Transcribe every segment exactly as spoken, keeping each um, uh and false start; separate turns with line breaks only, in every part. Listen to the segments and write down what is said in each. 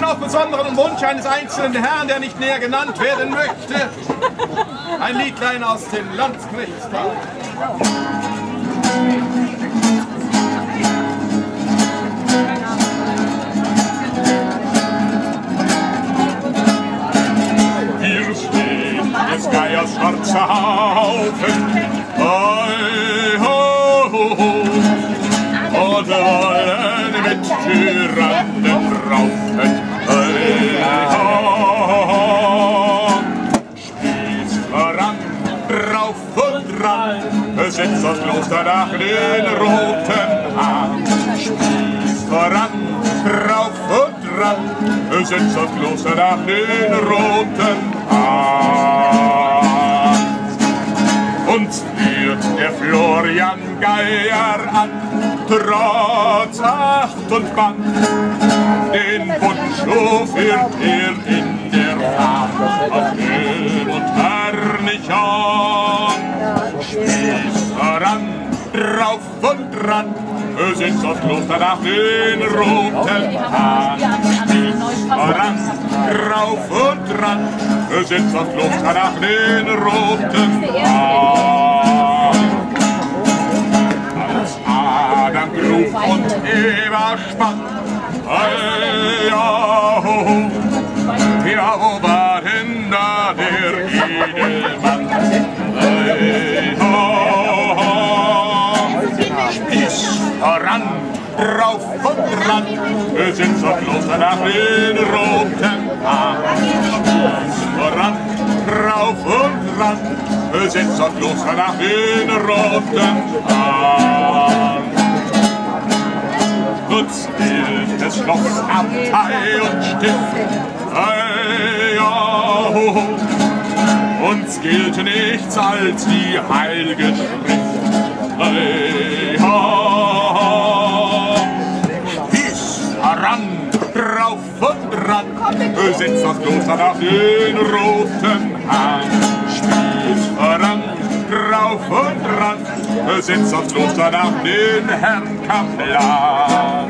auf besonderen Wunsch eines einzelnen Herrn, der nicht näher genannt werden möchte, ein Liedlein aus dem Landsknechtstal. Hier steht des Geiers schwarzer Haufen, hei, ho, ho, ho, und wollen mit Tyrannen raufen, hei, ho, ho. Spieß voran, rauf und ran, setzt das Kloster nach den roten Hahn. Spieß voran, rauf und ran, setzt das Kloster nach den roten Hahn. Und führt der Florian Geier an, trotz Acht und Bann, den Bundschuh führt er in der Hand auf Helm und Harnichon. Spieß voran, rauf und ran, setzt das Kloster nach den roten Hahn. Spieß voran, rauf und ran, setzt das Kloster nach den roten Hahn. Als Adam grub und Eva spann, hey, ja, ho, ho. Ja, wo war denn da der Edelmann? Hey, ho, ho. Spieß voran, rauf und ran, setzt das Kloster nach den roten Hahn. Spieß voran, rauf und ran, setzt das Kloster nach den roten Hahn. Nutzt gilt das Schloss, Abtei und Stift, hey, ja, ho, ho. Uns gilt nichts als die heilige Schrift, hey, ho, ho. Spieß voran, rauf und ran, setzt das Kloster nach den roten Hahn. Spieß voran, rauf und ran, setzt das Kloster nach den Herrn Kaplan.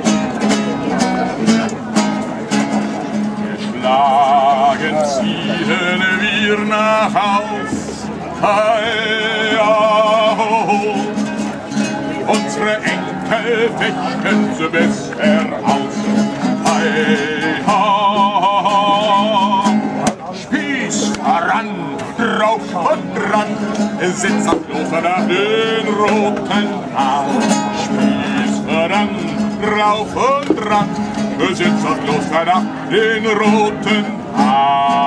Geschlagen ziehen wir nach Haus, hei, ja, ho, ho. Unsere Enkel fechten sie bisher aus, hei, ho, ho. Spieß voran, rauf und ran, setzt das Kloster nach den roten Hahn. Spieß voran, rauf und ran, setzt das Kloster nach den roten Hahn.